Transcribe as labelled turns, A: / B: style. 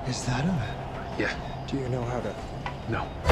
A: Is that him?
B: Yeah.
A: Do you know how to...
B: No.